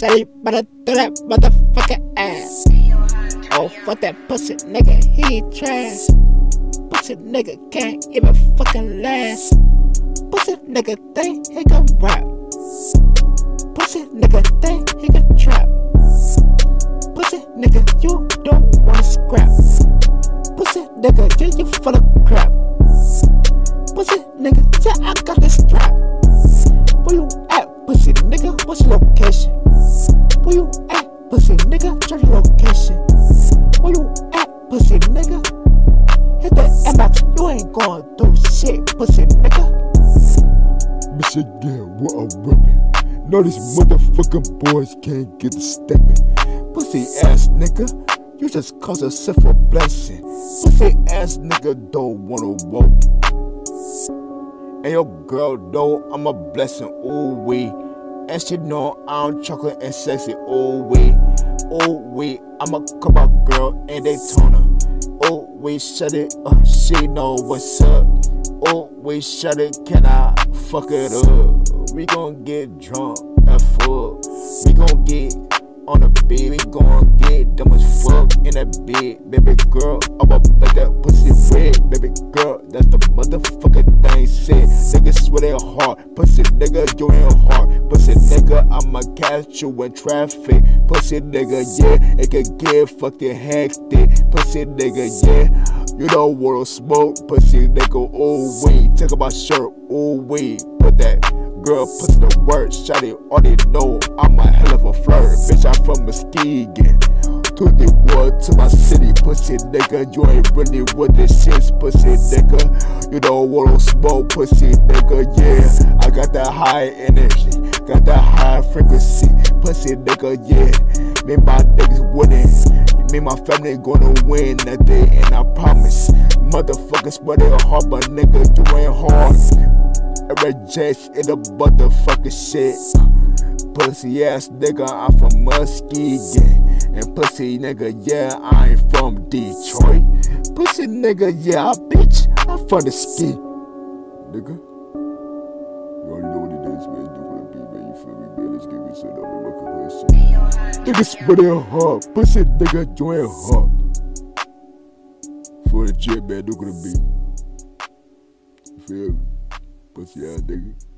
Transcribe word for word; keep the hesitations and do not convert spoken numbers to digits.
said he better do that motherfucking ass. Oh, fuck that pussy nigga, he trash. Pussy nigga can't even fucking last. Pussy nigga think he can rap. Pussy nigga think he can trap. Pussy nigga, you don't wanna scrap. Pussy nigga, yeah, you full of crap. Pussy nigga, yeah, I got this strap. Where you at, pussy nigga? What's your location? Where you at, pussy nigga? Check your location. Where you at, pussy nigga? Hit the M-Max, you ain't gonna do shit, pussy nigga. Michigan, what a rippin'. No, these motherfucking boys can't get the steppin'. Pussy ass nigga, you just cause yourself a blessing. Pussy ass nigga don't wanna walk. And your girl know I'm a blessing, ooh wee. And she know I'm chocolate and sexy, ooh wee. Ooh wee, I'm a come out girl in Daytona. Ooh wee, shut it up, she know what's up. Ooh wee, shut it, can I fuck it up? We gon' get drunk and full. We gon' get on the bed, we gon' get dumb as fuck in that bed. Baby girl, I'ma make that pussy red. Baby girl, that's the motherfucking thing said. Niggas swear they hard, pussy nigga, you ain't hard. Pussy nigga, I'ma catch you in traffic. Pussy nigga, yeah, it can get fucking hectic. Pussy nigga, yeah, you don't wanna smoke. Pussy nigga, ooh wee, take off my shirt, ooh wee, put that girl pussy to work, shawty already know I'm a hell of a flirt. Bitch, I'm from Muskegon, to the world, to my city. Pussy nigga, you ain't really with this shit. Pussy nigga, you don't wanna smoke. Pussy nigga, yeah, I got that high energy, got that high frequency. Pussy nigga, yeah, me and my niggas winning. Me and my family gonna win that day, and I promise. Motherfuckers swear they hard, but nigga, you ain't hard. Red Jets in the motherfucking shit. Pussy ass nigga, I'm from Muskegon. And pussy nigga, yeah, I ain't from Detroit. Pussy nigga, yeah, bitch, I'm from the ski. Nigga, you already know what it is, man. Do what it be, man. You feel me, man? Let's get me set up and look at this shit. Nigga, spit it hard. Pussy nigga, you ain't hard. For the jet, man, do what it be. You feel me? Pussy ass nigga.